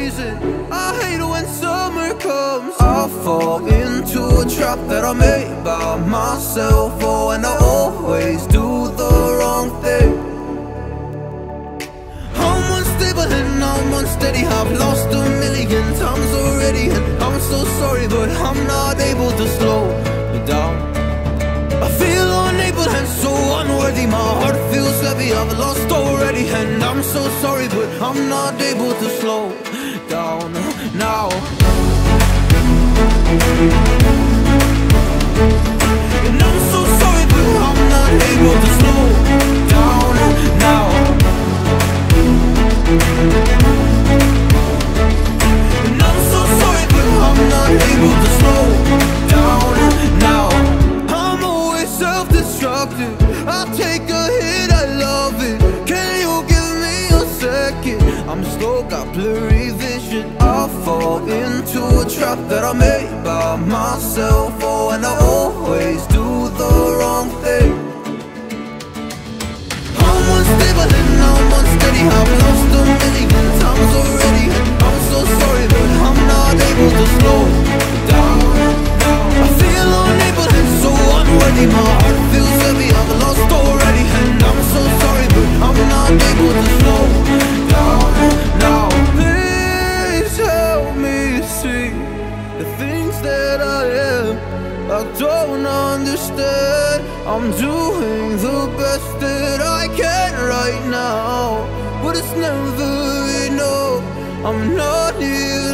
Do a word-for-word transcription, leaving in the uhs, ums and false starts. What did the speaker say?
season. I hate it when summer comes. I fall into a trap that I made by myself. Oh, and I always do the wrong thing. I'm unstable and I'm unsteady. I've lost a million times already, and I'm so sorry, but I'm not able to slow down. I feel unable and so unworthy. My heart feels heavy, I've lost already, and I'm so sorry, but I'm not able to slow down now. And I'm so sorry, but I'm not able to slow down now. And I'm so sorry, but I'm not able to slow down now. I'm always self-destructive. I take a hit, I love it. Can you give me a second? I'm slow, got blurry vision. I fall into a trap that I made by myself. Oh, and I always do the wrong thing. I'm unstable and I'm unsteady. I've lost a million times already, and I'm so sorry, but I'm not able to slow down. I feel unable and so unworthy. My heart feels heavy, I've lost already, and I'm so sorry, but I'm not able to slow down now. Please help me see the things that I am. I don't understand. I'm doing the best that I can right now, but it's never enough. I'm not here